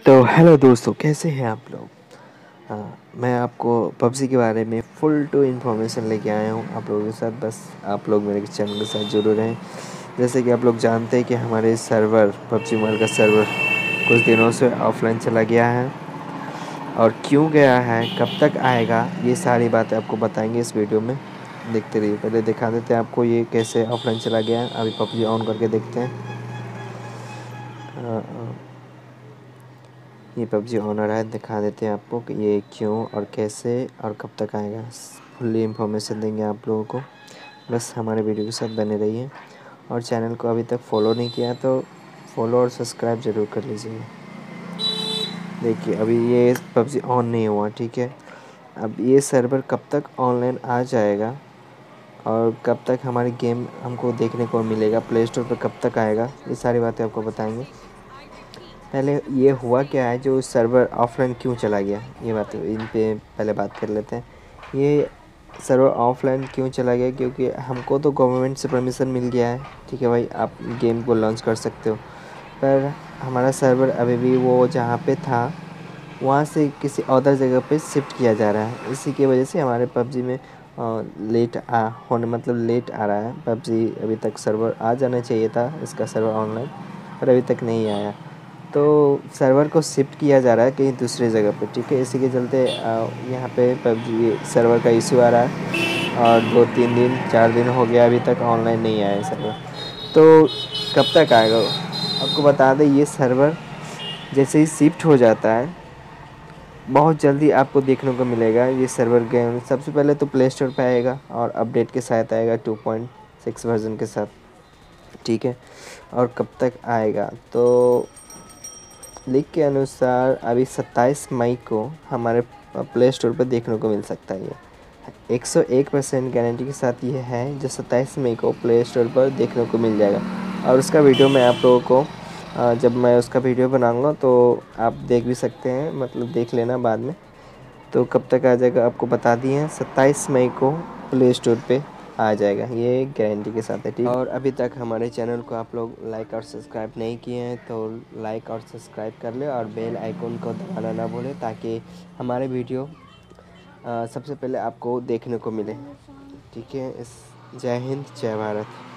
तो हेलो दोस्तों, कैसे हैं आप लोग। मैं आपको पबजी के बारे में फुल टू इन्फॉर्मेशन लेके आया हूँ आप लोगों के साथ। बस आप लोग मेरे चैनल के साथ जुड़े रहें। जैसे कि आप लोग जानते हैं कि हमारे सर्वर पबजी मोबाइल का सर्वर कुछ दिनों से ऑफलाइन चला गया है, और क्यों गया है, कब तक आएगा, ये सारी बातें आपको बताएंगे इस वीडियो में। देखते रहिए। पहले दिखा देते हैं आपको ये कैसे ऑफलाइन चला गया है। अभी पबजी ऑन करके देखते हैं। ये पबजी ऑनर है, दिखा देते हैं आपको कि ये क्यों और कैसे और कब तक आएगा। फुल्ली इन्फॉर्मेशन देंगे आप लोगों को। बस हमारे वीडियो के साथ बने रहिए, और चैनल को अभी तक फॉलो नहीं किया तो फॉलो और सब्सक्राइब ज़रूर कर लीजिए। देखिए, अभी ये पबजी ऑन नहीं हुआ, ठीक है। अब ये सर्वर कब तक ऑनलाइन आ जाएगा और कब तक हमारी गेम हमको देखने को मिलेगा, प्ले स्टोर पर कब तक आएगा, ये सारी बातें आपको बताएंगे। पहले ये हुआ क्या है, जो सर्वर ऑफलाइन क्यों चला गया, ये बात इन पे पहले बात कर लेते हैं। ये सर्वर ऑफलाइन क्यों चला गया, क्योंकि हमको तो गवर्नमेंट से परमिशन मिल गया है, ठीक है भाई, आप गेम को लॉन्च कर सकते हो। पर हमारा सर्वर अभी भी वो जहाँ पे था वहाँ से किसी अदर जगह पे शिफ्ट किया जा रहा है। इसी की वजह से हमारे पबजी में लेट आ रहा है। पबजी अभी तक सर्वर आ जाना चाहिए था, इसका सर्वर ऑनलाइन, पर अभी तक नहीं आया। तो सर्वर को शिफ्ट किया जा रहा है कहीं दूसरे जगह पे, ठीक है। इसी के चलते यहाँ पे पबजी सर्वर का इशू आ रहा है, और 2-3 दिन 4 दिन हो गया अभी तक ऑनलाइन नहीं आया है सर्वर। तो कब तक आएगा आपको बता दें। ये सर्वर जैसे ही शिफ्ट हो जाता है, बहुत जल्दी आपको देखने को मिलेगा ये सर्वर गेम। सबसे पहले तो प्ले स्टोर पर आएगा और अपडेट के साथ आएगा 2.6 वर्जन के साथ, ठीक है। और कब तक आएगा, तो लीक के अनुसार अभी 27 मई को हमारे प्ले स्टोर पर देखने को मिल सकता है। ये 101% गारंटी के साथ ये है, जो 27 मई को प्ले स्टोर पर देखने को मिल जाएगा। और उसका वीडियो मैं आप लोगों को जब मैं उसका वीडियो बनाऊंगा तो आप देख भी सकते हैं, मतलब देख लेना बाद में। तो कब तक आ जाएगा आपको बता दिए हैं, 27 मई को प्ले स्टोर पे आ जाएगा, ये गारंटी के साथ है, ठीक। और अभी तक हमारे चैनल को आप लोग लाइक और सब्सक्राइब नहीं किए हैं तो लाइक और सब्सक्राइब कर ले, और बेल आइकन को दबाना ना भूलें, ताकि हमारे वीडियो सबसे पहले आपको देखने को मिले, ठीक है। जय हिंद, जय भारत।